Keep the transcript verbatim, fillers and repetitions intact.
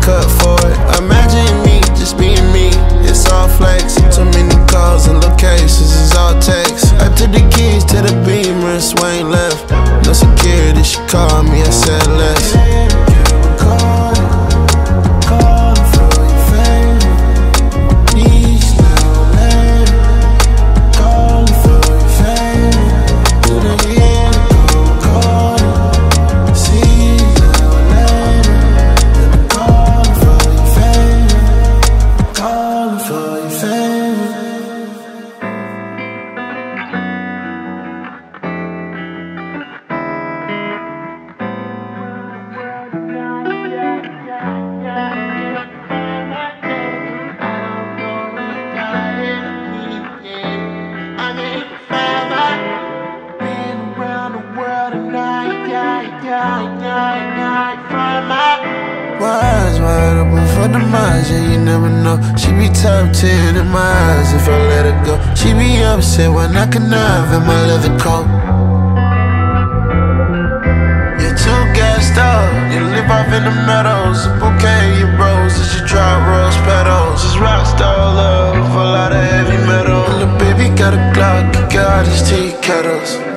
cut for it. Imagine me just being me. It's all flex. Too many calls and locations. It's all text. I took the keys to the Beamer. Swain left. No security. She called me. I said less. Wise, wide open for demise, yeah, you never know. She be top ten in my eyes if I let her go. She be upset when I connive in my leather coat. You're too gassed up, you live off in the meadows. A bouquet of your roses, you drop rose petals. Just rock star love, a lot of heavy metal. And the baby got a Glock, you got these tea kettles.